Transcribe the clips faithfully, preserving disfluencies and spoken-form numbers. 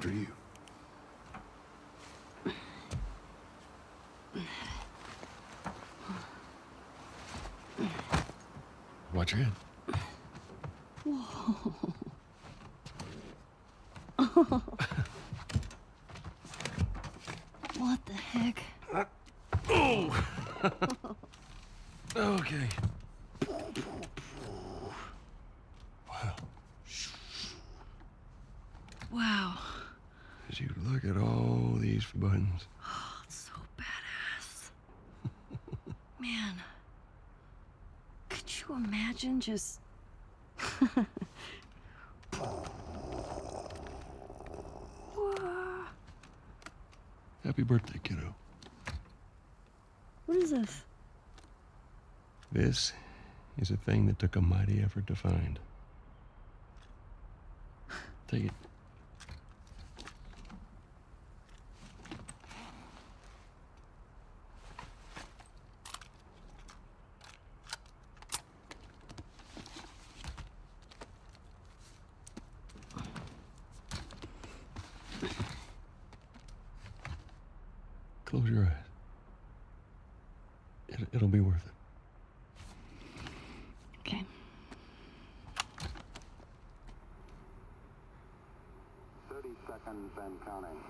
after you. Watch your head. Whoa. What the heck? Uh, oh! Okay. Wow. Wow. As you look at all these buttons. Oh, it's so badass. Man. Could you imagine just... Happy birthday, kiddo. What is this? This is a thing that took a mighty effort to find. Take it. Close your eyes. It, it'll be worth it. Okay. Thirty seconds and counting.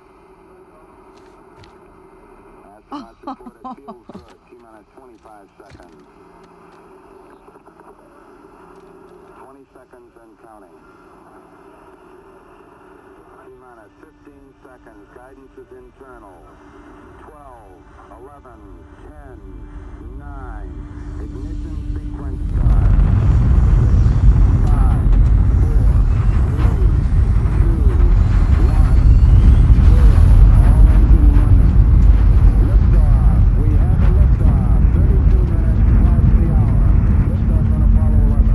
Astronauts report it feels good. T minus twenty-five seconds. Twenty seconds and counting. T minus fifteen seconds. Guidance is internal. Twelve, eleven, ten, nine. Ignition sequence start. Five, four, three, two, one, zero. All engine running. Liftoff. We have a liftoff. Thirty-two minutes past the hour. Liftoff on Apollo eleven.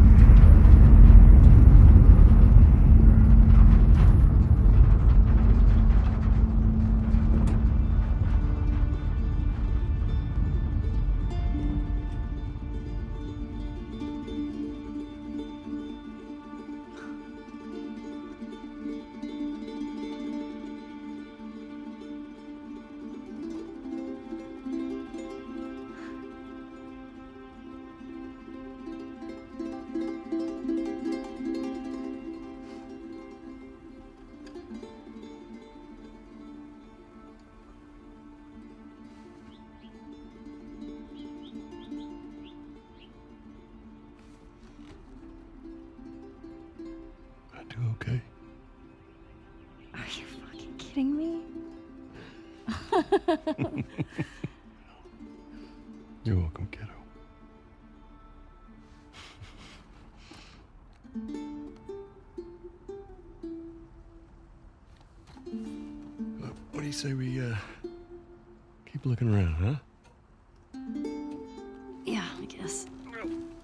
I do okay. Are you fucking kidding me? You're welcome, kiddo. Uh, what do you say we uh, keep looking around, huh? Yeah, I guess.